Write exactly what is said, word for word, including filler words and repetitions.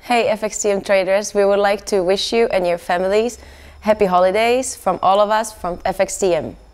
Hey F X T M traders, we would like to wish you and your families happy holidays from all of us from F X T M.